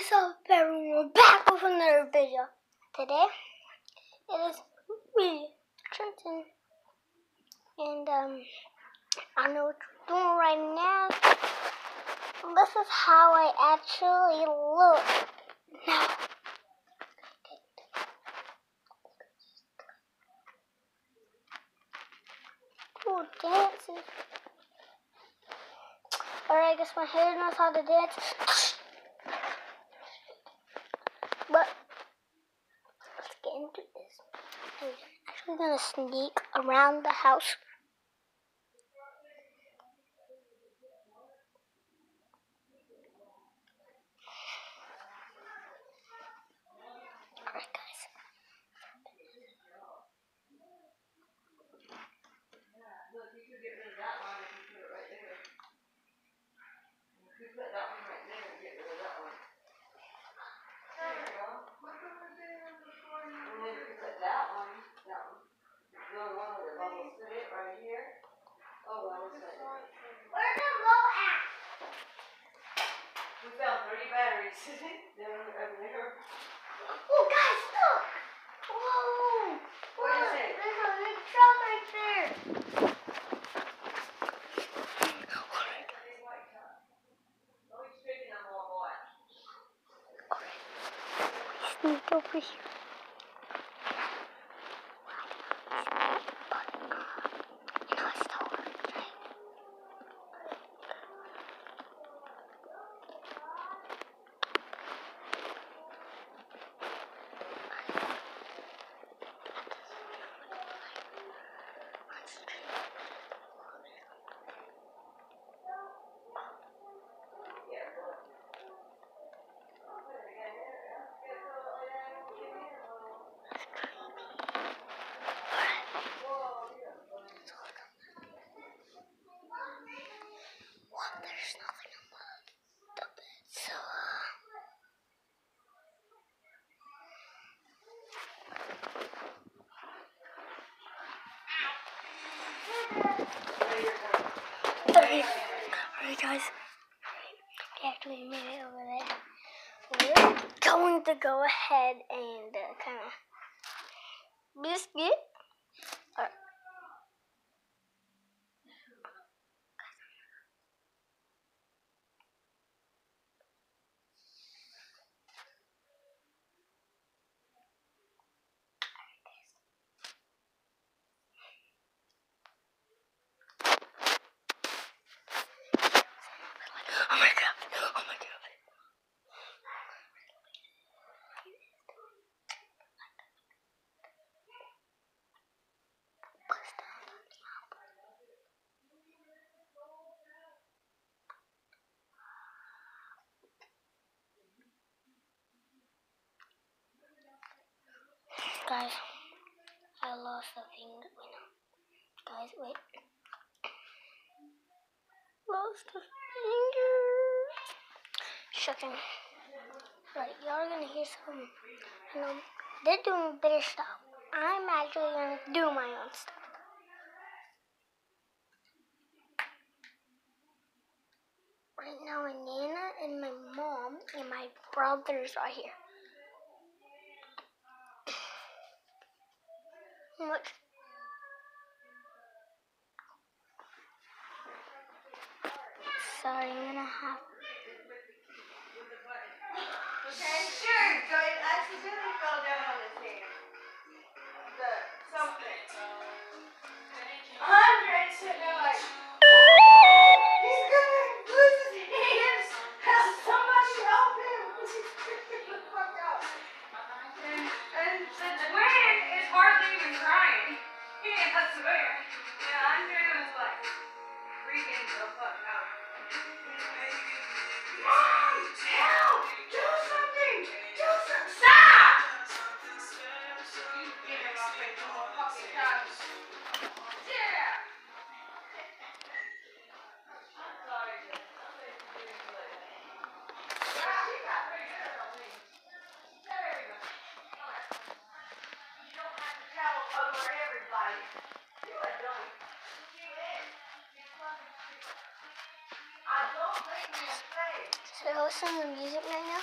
What's up, everyone? Back with another video. Today, it is me, Trenton, and I know what you're doing right now. This is how I actually look now. Cool dances. Alright, I guess my hair knows how to dance. But let's get into this. I'm actually gonna sneak around the house. Alright, guys. Look, you could get rid of that one if you put it right there. You could put that one right there and get rid of that one. There you go. And then if you put that one, the only one with the bubbles, put it right here. Oh, well, what's that? Where's the roll at? We found 30 batteries. They're over there. Oh, guys, look! Whoa! What is it? There's a big truck right there. Sneak over here. There's nothing on the bed, so Alright, guys, we actually made it over there. We're going to go ahead and kind of biscuit. Oh my god. Guys, I lost a finger. Guys, wait. Lost a finger. Shocking. Right, y'all gonna hear some. They're doing their stuff. I'm actually gonna do my own stuff. Right now, my Nana and my mom and my brothers are here. Look. Sorry, I'm gonna have. Okay, sure. So it accidentally fell down on his hand. Something. Andre's sitting there like, he's gonna lose his hands. Somebody help him. He's freaking the fuck out. And the twin is hardly even crying. I swear. Yeah, Andre was like freaking the fuck out. Mom, help! Do something! Stop! You get him off the whole fucking time. Yeah! I'm sorry, Jess. I'll say some things later. Yeah, he got pretty good on me. There we go. Alright. You don't have to travel over everybody. You are done. You did. You fucking stupid. I don't think you say. Should I listen to music right now?